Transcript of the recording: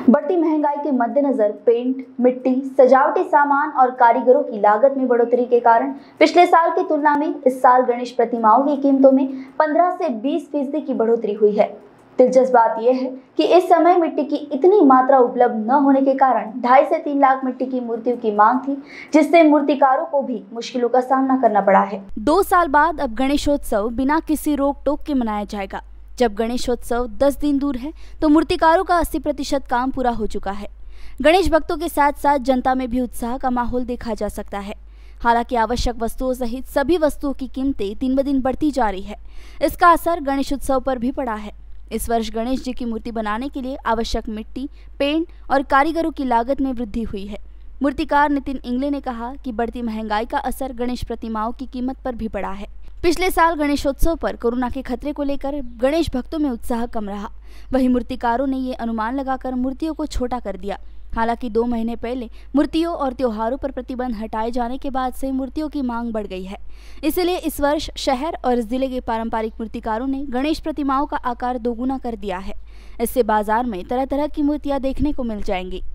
बढ़ती महंगाई के मद्देनजर पेंट, मिट्टी, सजावटी सामान और कारीगरों की लागत में बढ़ोतरी के कारण पिछले साल की तुलना में इस साल गणेश प्रतिमाओं की कीमतों में 15 से 20% की बढ़ोतरी हुई है। दिलचस्प बात यह है कि इस समय मिट्टी की इतनी मात्रा उपलब्ध न होने के कारण 2.5 से 3 लाख मिट्टी की मूर्तियों की मांग थी, जिससे मूर्तिकारों को भी मुश्किलों का सामना करना पड़ा है। 2 साल बाद अब गणेशोत्सव बिना किसी रोक टोक के मनाया जाएगा। जब गणेशोत्सव 10 दिन दूर है तो मूर्तिकारों का 80% काम पूरा हो चुका है। गणेश भक्तों के साथ साथ जनता में भी उत्साह का माहौल देखा जा सकता है। हालांकि आवश्यक वस्तुओं सहित सभी वस्तुओं की कीमतें दिन ब दिन बढ़ती जा रही है। इसका असर गणेश उत्सव पर भी पड़ा है। इस वर्ष गणेश जी की मूर्ति बनाने के लिए आवश्यक मिट्टी, पेंट और कारीगरों की लागत में वृद्धि हुई है। मूर्तिकार नितिन इंगले ने कहा कि बढ़ती महंगाई का असर गणेश प्रतिमाओं की कीमत पर भी पड़ा है। पिछले साल गणेशोत्सव पर कोरोना के खतरे को लेकर गणेश भक्तों में उत्साह कम रहा। वहीं मूर्तिकारों ने ये अनुमान लगाकर मूर्तियों को छोटा कर दिया। हालांकि 2 महीने पहले मूर्तियों और त्योहारों पर प्रतिबंध हटाए जाने के बाद से मूर्तियों की मांग बढ़ गई है। इसलिए इस वर्ष शहर और जिले के पारंपरिक मूर्तिकारों ने गणेश प्रतिमाओं का आकार दोगुना कर दिया है। इससे बाजार में तरह तरह की मूर्तियां देखने को मिल जाएंगी।